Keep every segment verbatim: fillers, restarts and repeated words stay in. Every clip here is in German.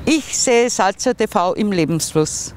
Ich sehe Salzer T V im Lebensfluss.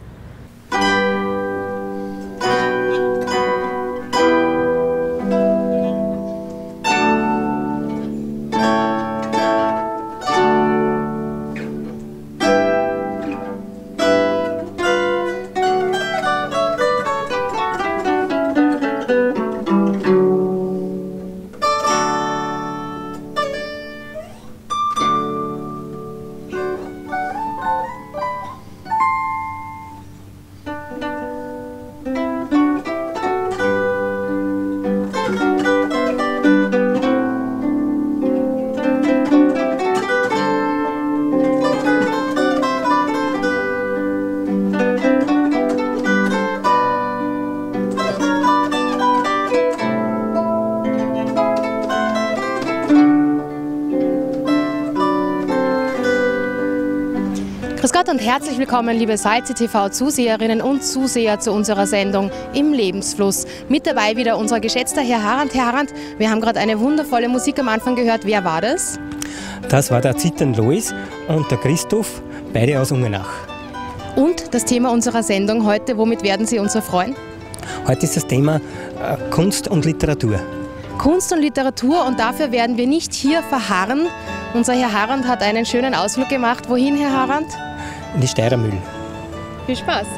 Grüß Gott und herzlich willkommen, liebe Salzer T V-Zuseherinnen und Zuseher zu unserer Sendung Im Lebensfluss. Mit dabei wieder unser geschätzter Herr Harand. Herr Harand, wir haben gerade eine wundervolle Musik am Anfang gehört. Wer war das? Das war der Zittern Lois und der Christoph, beide aus Ungenach. Und das Thema unserer Sendung heute, womit werden Sie uns erfreuen? Heute ist das Thema äh, Kunst und Literatur. Kunst und Literatur, und dafür werden wir nicht hier verharren. Unser Herr Harand hat einen schönen Ausflug gemacht. Wohin, Herr Harand? In die Steirermühl. Viel Spaß!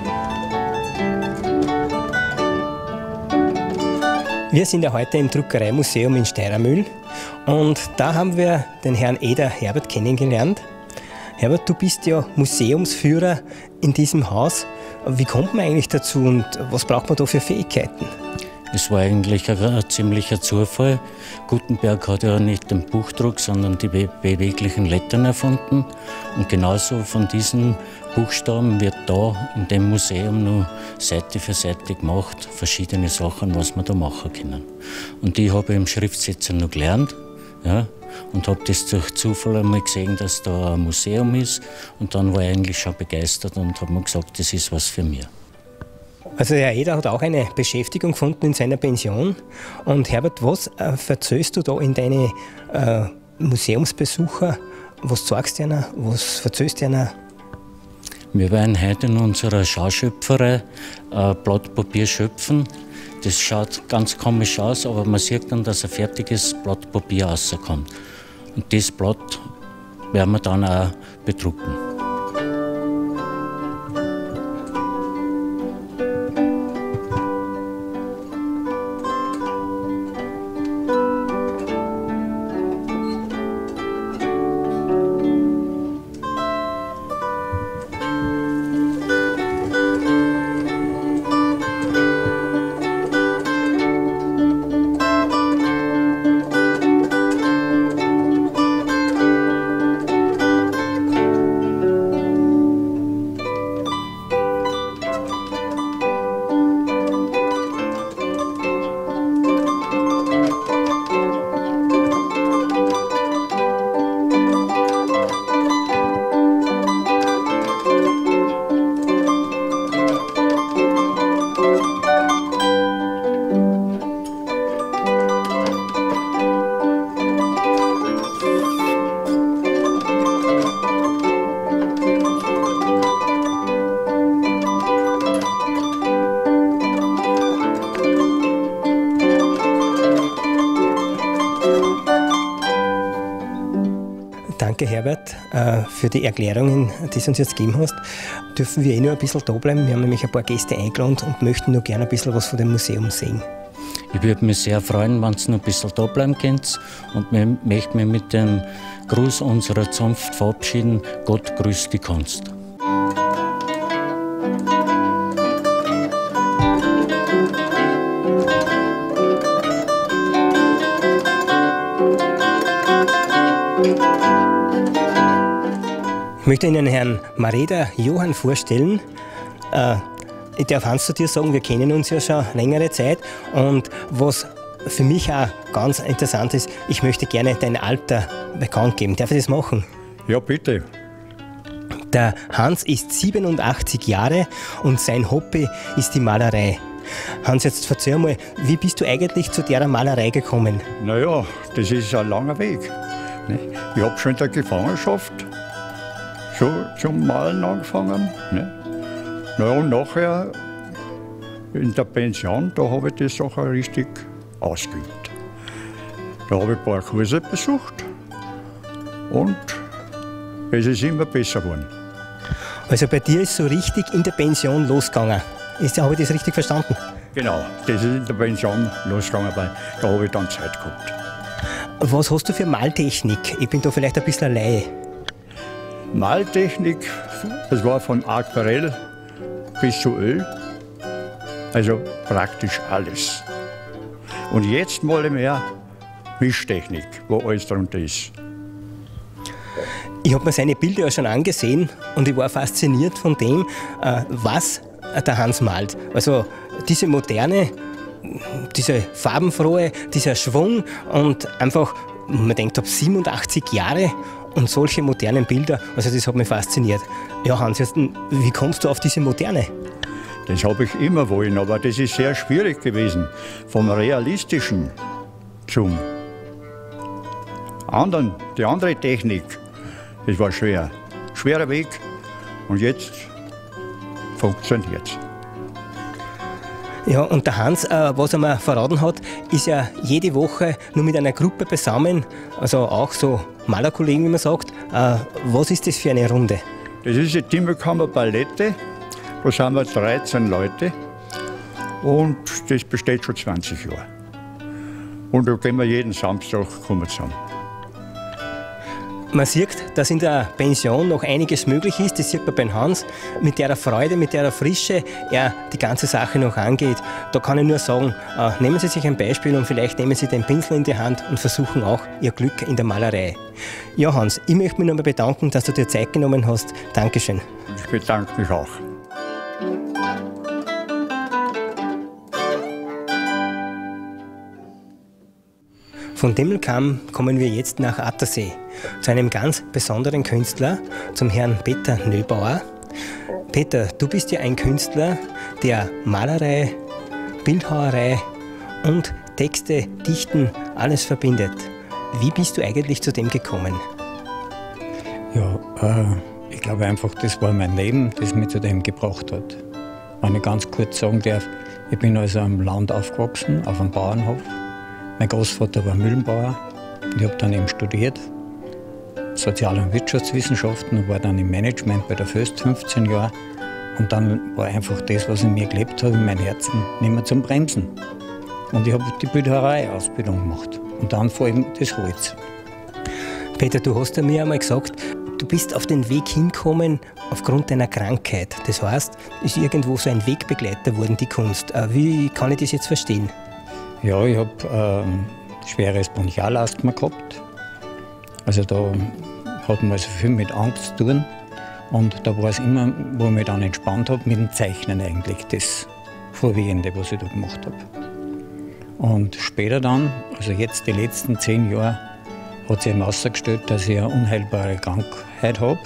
Wir sind ja heute im Druckereimuseum in Steirermühl und da haben wir den Herrn Eder Herbert kennengelernt. Herbert, du bist ja Museumsführer in diesem Haus. Wie kommt man eigentlich dazu und was braucht man da für Fähigkeiten? Es war eigentlich ein, ein ziemlicher Zufall. Gutenberg hat ja nicht den Buchdruck, sondern die be beweglichen Lettern erfunden. Und genauso von diesen Buchstaben wird da in dem Museum nur Seite für Seite gemacht, verschiedene Sachen, was man da machen können. Und die habe ich im Schriftsetzen noch gelernt. Ja, und habe das durch Zufall einmal gesehen, dass da ein Museum ist. Und dann war ich eigentlich schon begeistert und habe mir gesagt, das ist was für mich. Also Herr Eder hat auch eine Beschäftigung gefunden in seiner Pension. Und Herbert, was äh, erzählst du da in deine äh, Museumsbesucher? Was sagst du ihnen? Was erzählst du ihnen? Wir werden heute in unserer Schauschöpferei äh, Blatt Papier schöpfen. Das schaut ganz komisch aus, aber man sieht dann, dass ein fertiges Blatt Papier rauskommt. Und das Blatt werden wir dann auch bedrucken. Danke Herbert für die Erklärungen, die du uns jetzt gegeben hast. Dürfen wir eh nur ein bisschen da bleiben? Wir haben nämlich ein paar Gäste eingeladen und möchten nur gerne ein bisschen was von dem Museum sehen. Ich würde mich sehr freuen, wenn ihr noch ein bisschen da bleiben könnt. Und ich möchte mich mit dem Gruß unserer Zunft verabschieden. Gott grüßt die Kunst. Ich möchte Ihnen Herrn Mareder Johann vorstellen. Äh, ich darf Hans zu dir sagen, wir kennen uns ja schon längere Zeit. Und was für mich auch ganz interessant ist, ich möchte gerne dein Alter bekannt geben. Darf ich das machen? Ja, bitte. Der Hans ist siebenundachtzig Jahre und sein Hobby ist die Malerei. Hans, jetzt erzähl mal, wie bist du eigentlich zu der Malerei gekommen? Naja, das ist ein langer Weg. Ich habe schon in der Gefangenschaft so zum Malen angefangen. Ne? Na, und nachher in der Pension, da habe ich die Sache richtig ausgeübt. Da habe ich ein paar Kurse besucht und es ist immer besser geworden. Also bei dir ist so richtig in der Pension losgegangen. Ist, habe ich das richtig verstanden? Genau, das ist in der Pension losgegangen, weil da habe ich dann Zeit gehabt. Was hast du für Maltechnik? Ich bin da vielleicht ein bisschen Laie. Maltechnik, das war von Aquarell bis zu Öl, also praktisch alles. Und jetzt male ich mehr Mischtechnik, wo alles darunter ist. Ich habe mir seine Bilder ja schon angesehen und ich war fasziniert von dem, was der Hans malt. Also diese moderne, diese farbenfrohe, dieser Schwung und einfach, man denkt, ab siebenundachtzig Jahre und solche modernen Bilder, also das hat mich fasziniert. Ja, Hans, wie kommst du auf diese Moderne? Das habe ich immer wollen, aber das ist sehr schwierig gewesen, vom Realistischen zum anderen, die andere Technik. Das war schwer, schwerer Weg und jetzt funktioniert es. Ja, und der Hans, äh, was er mir verraten hat, ist ja jede Woche nur mit einer Gruppe beisammen, also auch so Malerkollegen, wie man sagt. Äh, was ist das für eine Runde? Das ist die Timmerkammer Ballette, da sind wir dreizehn Leute und das besteht schon zwanzig Jahre. Und da gehen wir jeden Samstag zusammen. Man sieht, dass in der Pension noch einiges möglich ist. Das sieht man beim Hans. Mit der Freude, mit der Frische er die ganze Sache noch angeht. Da kann ich nur sagen, äh, nehmen Sie sich ein Beispiel und vielleicht nehmen Sie den Pinsel in die Hand und versuchen auch Ihr Glück in der Malerei. Ja, Hans, ich möchte mich nochmal bedanken, dass du dir Zeit genommen hast. Dankeschön. Ich bedanke mich auch. Von Demmelkamm kommen wir jetzt nach Attersee, zu einem ganz besonderen Künstler, zum Herrn Peter Nöbauer. Peter, du bist ja ein Künstler, der Malerei, Bildhauerei und Texte, Dichten, alles verbindet. Wie bist du eigentlich zu dem gekommen? Ja, äh, ich glaube einfach, das war mein Leben, das mich zu dem gebracht hat. Wenn ich ganz kurz sagen darf, ich bin also am Land aufgewachsen, auf einem Bauernhof. Mein Großvater war Mühlenbauer. Ich habe dann eben studiert, Sozial- und Wirtschaftswissenschaften und war dann im Management bei der Föst fünfzehn Jahre. Und dann war einfach das, was in mir gelebt habe, in meinem Herzen, nicht mehr zum Bremsen. Und ich habe die Bildhauerei-Ausbildung gemacht und dann vor allem das Holz. Peter, du hast ja mir einmal gesagt, du bist auf den Weg hingekommen aufgrund deiner Krankheit. Das heißt, ist irgendwo so ein Wegbegleiter geworden, die Kunst. Wie kann ich das jetzt verstehen? Ja, ich habe ähm, schweres Bronchialasthma gehabt. Also da hat man also viel mit Angst zu tun. Und da war es immer, wo ich mich dann entspannt habe, mit dem Zeichnen eigentlich, das Vorwiegende, was ich da gemacht habe. Und später dann, also jetzt die letzten zehn Jahre, hat sich eben herausgestellt, dass ich eine unheilbare Krankheit habe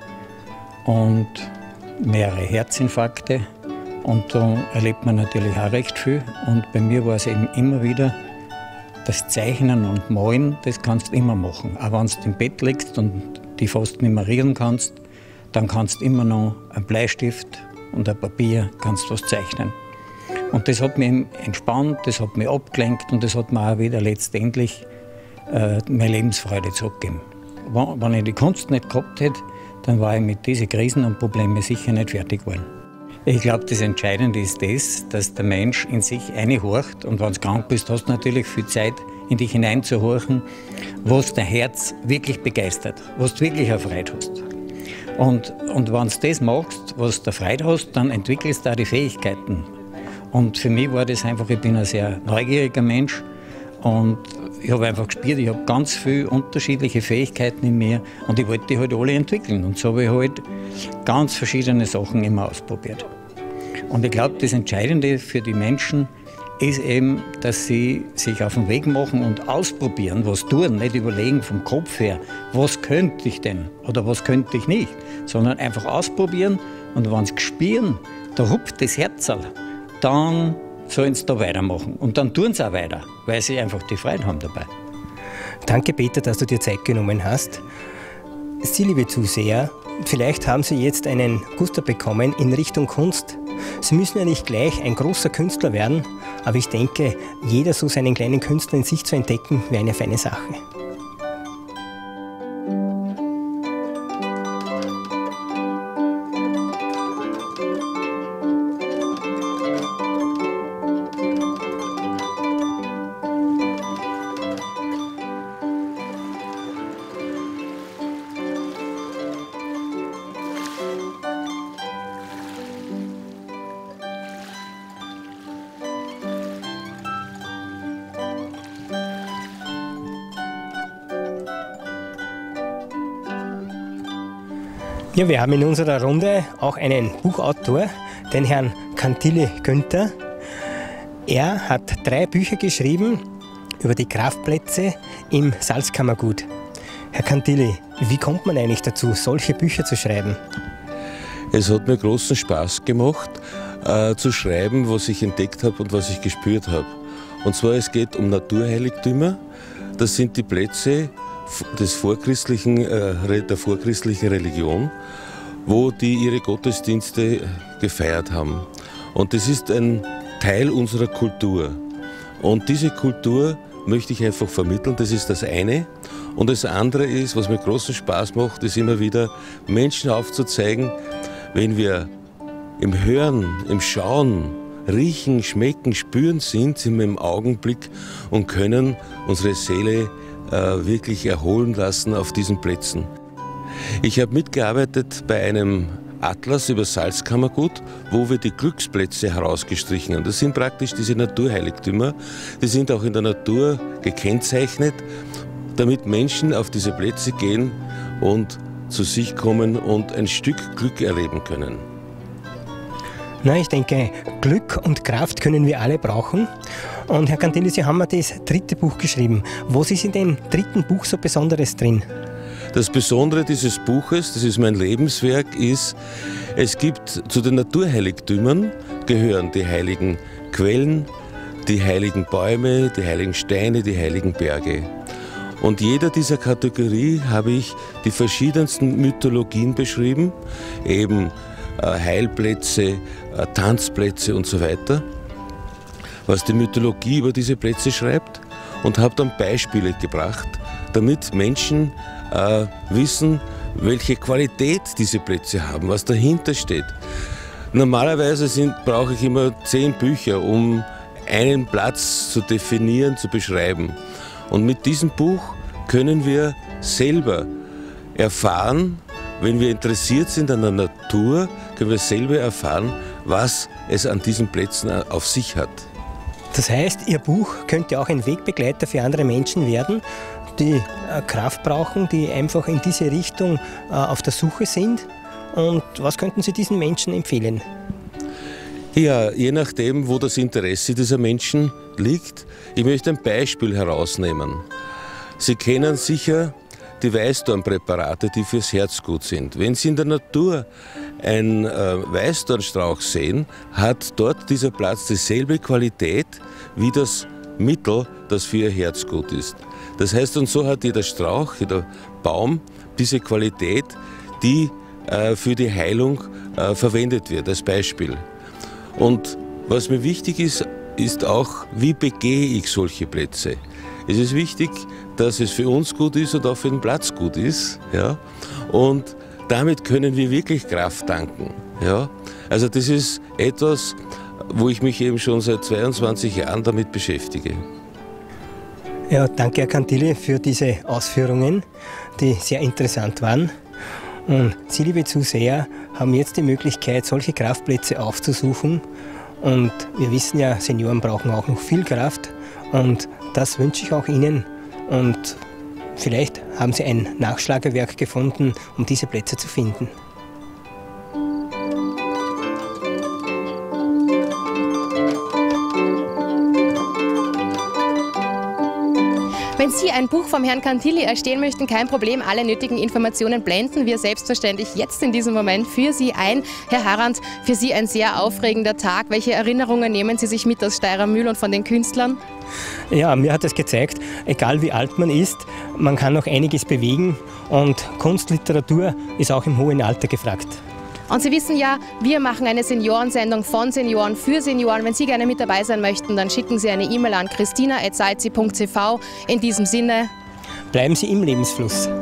und mehrere Herzinfarkte. Und da erlebt man natürlich auch recht viel. Und bei mir war es eben immer wieder, das Zeichnen und Malen, das kannst du immer machen. Auch wenn du im Bett liegst und die fast nicht mehr rühren kannst, dann kannst du immer noch einen Bleistift und ein Papier kannst was zeichnen. Und das hat mich entspannt, das hat mich abgelenkt und das hat mir auch wieder letztendlich äh, meine Lebensfreude zurückgegeben. Wenn ich die Kunst nicht gehabt hätte, dann war ich mit diesen Krisen und Problemen sicher nicht fertig geworden. Ich glaube, das Entscheidende ist das, dass der Mensch in sich reinhorcht. Und wenn du krank bist, hast du natürlich viel Zeit, in dich hineinzuhorchen, was dein Herz wirklich begeistert, was du wirklich eine Freude hast. Und, und wenn du das machst, was du Freude hast, dann entwickelst du auch die Fähigkeiten. Und für mich war das einfach, ich bin ein sehr neugieriger Mensch und ich habe einfach gespürt, ich habe ganz viele unterschiedliche Fähigkeiten in mir und ich wollte die halt alle entwickeln. Und so habe ich halt ganz verschiedene Sachen immer ausprobiert. Und ich glaube, das Entscheidende für die Menschen ist eben, dass sie sich auf den Weg machen und ausprobieren, was tun, nicht überlegen vom Kopf her, was könnte ich denn oder was könnte ich nicht, sondern einfach ausprobieren und wenn sie spüren, da hupft das Herzl, dann sollen sie da weitermachen. Und dann tun sie auch weiter, weil sie einfach die Freude haben dabei. Danke, Peter, dass du dir Zeit genommen hast. Sie, liebe Zuseher, vielleicht haben Sie jetzt einen Guster bekommen in Richtung Kunst. Sie müssen ja nicht gleich ein großer Künstler werden, aber ich denke, jeder so seinen kleinen Künstler in sich zu entdecken, wäre eine feine Sache. Ja, wir haben in unserer Runde auch einen Buchautor, den Herrn Kantilli Günther. Er hat drei Bücher geschrieben über die Kraftplätze im Salzkammergut. Herr Kantilli, wie kommt man eigentlich dazu, solche Bücher zu schreiben? Es hat mir großen Spaß gemacht, äh, zu schreiben, was ich entdeckt habe und was ich gespürt habe. Und zwar, es geht um Naturheiligtümer. Das sind die Plätze des vorchristlichen, äh, der vorchristlichen Religion, wo die ihre Gottesdienste gefeiert haben. Und das ist ein Teil unserer Kultur. Und diese Kultur möchte ich einfach vermitteln, das ist das eine. Und das andere ist, was mir großen Spaß macht, ist immer wieder Menschen aufzuzeigen, wenn wir im Hören, im Schauen, Riechen, Schmecken, Spüren sind, sind wir im Augenblick und können unsere Seele äh, wirklich erholen lassen auf diesen Plätzen. Ich habe mitgearbeitet bei einem Atlas über Salzkammergut, wo wir die Glücksplätze herausgestrichen haben. Das sind praktisch diese Naturheiligtümer, die sind auch in der Natur gekennzeichnet, damit Menschen auf diese Plätze gehen und zu sich kommen und ein Stück Glück erleben können. Na, ich denke, Glück und Kraft können wir alle brauchen. Und Herr Kantilli, Sie haben mir das dritte Buch geschrieben. Was ist in dem dritten Buch so Besonderes drin? Das Besondere dieses Buches, das ist mein Lebenswerk, ist, es gibt zu den Naturheiligtümern gehören die heiligen Quellen, die heiligen Bäume, die heiligen Steine, die heiligen Berge. Und jeder dieser Kategorie habe ich die verschiedensten Mythologien beschrieben, eben äh, Heilplätze, äh, Tanzplätze und so weiter, was die Mythologie über diese Plätze schreibt, und habe dann Beispiele gebracht, damit Menschen äh, wissen, welche Qualität diese Plätze haben, was dahinter steht. Normalerweise sind, brauche ich immer zehn Bücher, um einen Platz zu definieren, zu beschreiben. Und mit diesem Buch können wir selber erfahren, wenn wir interessiert sind an der Natur, können wir selber erfahren, was es an diesen Plätzen auf sich hat. Das heißt, Ihr Buch könnte auch ein Wegbegleiter für andere Menschen werden, die äh, Kraft brauchen, die einfach in diese Richtung äh, auf der Suche sind. Und was könnten Sie diesen Menschen empfehlen? Ja, je nachdem, wo das Interesse dieser Menschen liegt. Ich möchte ein Beispiel herausnehmen. Sie kennen sicher die Weißdornpräparate, die fürs Herz gut sind. Wenn Sie in der Natur einen äh, Weißdornstrauch sehen, hat dort dieser Platz dieselbe Qualität wie das Mittel, das für Ihr Herz gut ist. Das heißt, und so hat jeder Strauch, jeder Baum diese Qualität, die äh, für die Heilung äh, verwendet wird, als Beispiel. Und was mir wichtig ist, ist auch, wie begehe ich solche Plätze. Es ist wichtig, dass es für uns gut ist und auch für den Platz gut ist. Ja? Und damit können wir wirklich Kraft tanken. Ja? Also das ist etwas, wo ich mich eben schon seit zweiundzwanzig Jahren damit beschäftige. Ja, danke Herr Kantilli für diese Ausführungen, die sehr interessant waren. Und Sie, liebe Zuseher, haben jetzt die Möglichkeit, solche Kraftplätze aufzusuchen. Und wir wissen ja, Senioren brauchen auch noch viel Kraft. Und das wünsche ich auch Ihnen. Und vielleicht haben Sie ein Nachschlagewerk gefunden, um diese Plätze zu finden. Wenn Sie ein Buch vom Herrn Cantilli erstehen möchten, kein Problem, alle nötigen Informationen blenden wir selbstverständlich jetzt in diesem Moment für Sie ein. Herr Harand, für Sie ein sehr aufregender Tag. Welche Erinnerungen nehmen Sie sich mit aus Steyrer Mühl und von den Künstlern? Ja, mir hat es gezeigt, egal wie alt man ist, man kann noch einiges bewegen und Kunstliteratur ist auch im hohen Alter gefragt. Und Sie wissen ja, wir machen eine Seniorensendung von Senioren für Senioren. Wenn Sie gerne mit dabei sein möchten, dann schicken Sie eine E-Mail an christina at salzi punkt c v. In diesem Sinne, bleiben Sie im Lebensfluss.